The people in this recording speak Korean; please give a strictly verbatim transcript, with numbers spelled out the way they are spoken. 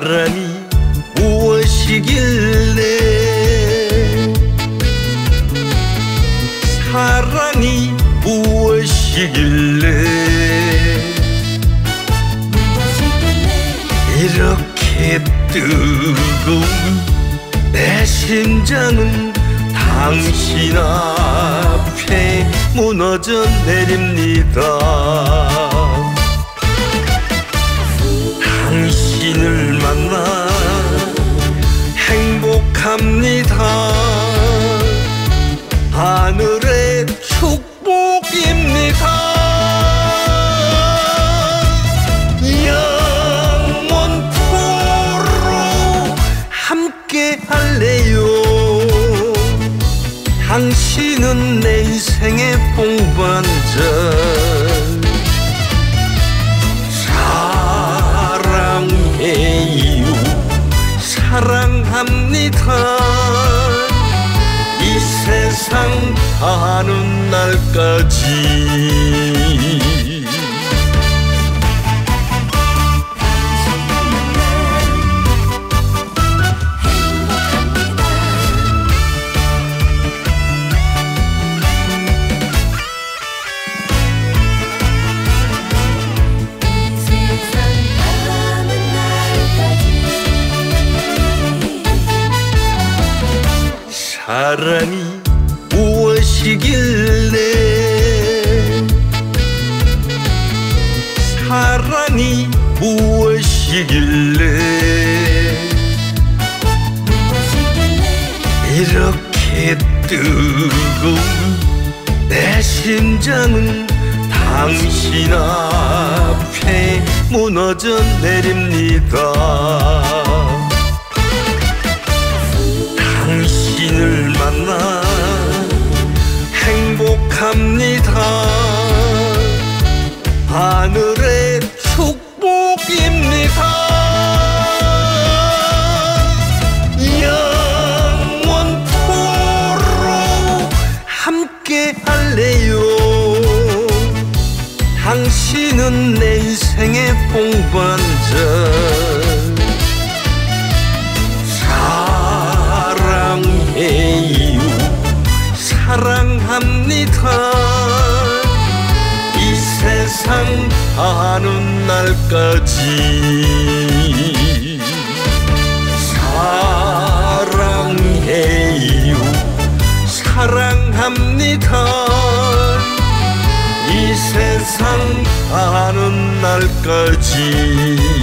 사랑이 무엇이길래 사랑이 무엇이길래 이렇게 뜨거운 내 심장은 당신 앞에 무너져 내립니다. 당신을 만나 행복합니다. 하늘의 축복입니다. 영원토록 함께 할래요. 당신은 내 인생의 동반자. 사랑해요. 사랑합니다. 이 세상 사는 날까지. 사랑이 무엇이길래 사랑이 무엇이길래 이렇게 뜨거운 내 심장은 당신 앞에 무너져 내립니다. 당신을 만나 행복합니다. 하늘의 축복입니다. 영원토록 함께 할래요. 당신은 내 인생의 동반자. 사랑해요. 사랑합니다. 이 세상 사는 날까지. 사랑해요. 사랑합니다. 이 세상 사는 날까지.